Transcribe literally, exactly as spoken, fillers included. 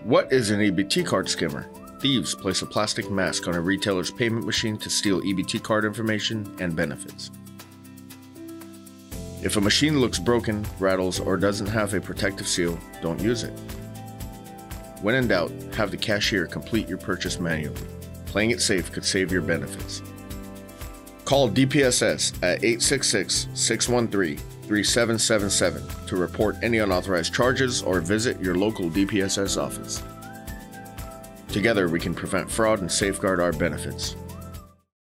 What is an E B T card skimmer? Thieves place a plastic mask on a retailer's payment machine to steal E B T card information and benefits. If a machine looks broken, rattles, or doesn't have a protective seal, don't use it. When in doubt, have the cashier complete your purchase manually. Playing it safe could save your benefits. Call D P S S at eight six six, six one three, three seven seven seven to report any unauthorized charges or visit your local D P S S office. Together, we can prevent fraud and safeguard our benefits.